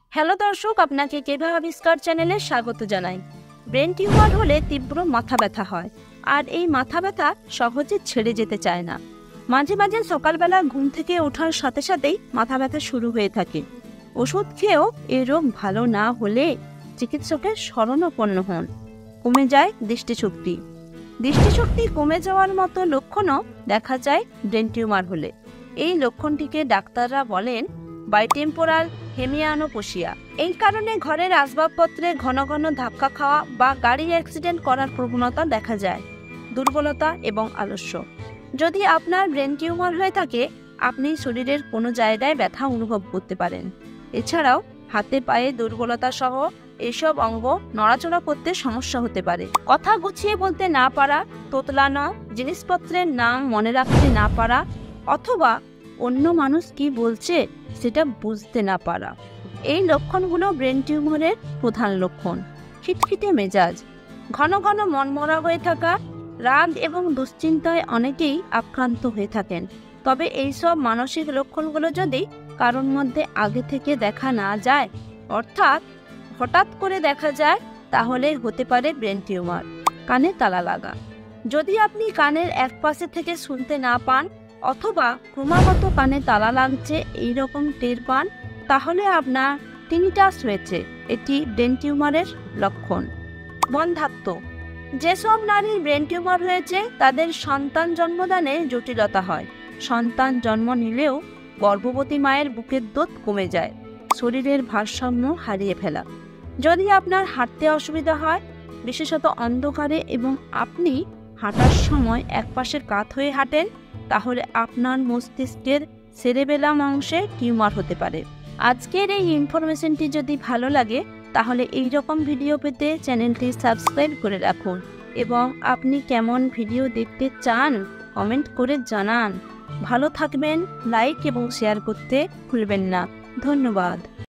Hello দর্শক, আপনাকে কেভা আবিষ্কার চ্যানেলে স্বাগত জানাই। ব্রেন টিউমার হলে তীব্র মাথা ব্যথা হয়, আর এই মাথা ব্যথা সহজে ছেড়ে যেতে চায় না। মাঝে মাঝে সকালবেলা ঘুম থেকে ওঠার সাথে সাথেই মাথা ব্যথা শুরু হয়ে থাকে। ওষুধ খেয়েও এই রোগ ভালো না হলে চিকিৎসকের শরণাপন্ন হন। কমে যায় দৃষ্টিশক্তি। দৃষ্টিশক্তি কমে যাওয়ার মতো লক্ষণও দেখা যায় ব্রেন টিউমার হলে। এই লক্ষণটিকে ডাক্তাররা বলেন বাইটেম্পোরাল হেমিয়ানোপসিয়া। এই কারণে ঘরের আসবাবপত্রে ঘন ঘন ধাক্কা খাওয়া বা গাড়ি অ্যাক্সিডেন্ট করার প্রবণতা দেখা যায়। দুর্বলতা এবং আলস্য। যদি আপনার ব্রেন টিউমার হয়ে থাকে, আপনি শরীরের কোনো জায়গায় ব্যথা অনুভব করতে পারেন। এছাড়াও হাতে পায়ে দুর্বলতা সহ এসব অঙ্গ নড়াচড়া করতে সমস্যা হতে পারে। কথা গুছিয়ে বলতে না পারা, তোতলানো, জিনিসপত্রের নাম মনে রাখতে না পারা, অথবা অন্য মানুষ কি বলছে সেটা বুঝতে না পারা। এই লক্ষণগুলো ব্রেন টিউমারের প্রধান লক্ষণ। খিটখিটে মেজাজ, ঘন ঘন মনমরা হয়ে থাকা, রাগ এবং দুশ্চিন্তায় অনেকেই আক্রান্ত হয়ে থাকেন। তবে এইসব মানসিক লক্ষণগুলো যদি কারোর মধ্যে আগে থেকে দেখা না যায়, অর্থাৎ হঠাৎ করে দেখা যায়, তাহলে হতে পারে ব্রেন টিউমার। কানে তালা লাগা, যদি আপনি কানের এক পাশে থেকে শুনতে না পান অথবা ক্রমাগত কানে তালা লাগছে এইরকম টের পান, তাহলে আপনার টিনিটাস হয়েছে। এটি ব্রেন টিউমারের লক্ষণ। বন্ধ্যাত্ব, যেসব নারীর ব্রেন টিউমার হয়েছে তাদের সন্তান জন্মদানে জটিলতা হয়। সন্তান জন্ম নিলেও গর্ভবতী মায়ের বুকের দুধ কমে যায়। শরীরের ভারসাম্য হারিয়ে ফেলা, যদি আপনার হাঁটতে অসুবিধা হয়, বিশেষত অন্ধকারে, এবং আপনি হাঁটার সময় একপাশের কাত হয়ে হাঁটেন, তাহলে আপনার মস্তিষ্কের সেরেবেলাম অংশে টিউমার হতে পারে। আজকের এই ইনফরমেশনটি যদি ভালো লাগে, তাহলে এই রকম ভিডিও পেতে চ্যানেলটি সাবস্ক্রাইব করে রাখুন, এবং আপনি কেমন ভিডিও দেখতে চান কমেন্ট করে জানান। ভালো থাকবেন, লাইক এবং শেয়ার করতে ভুলবেন না। ধন্যবাদ।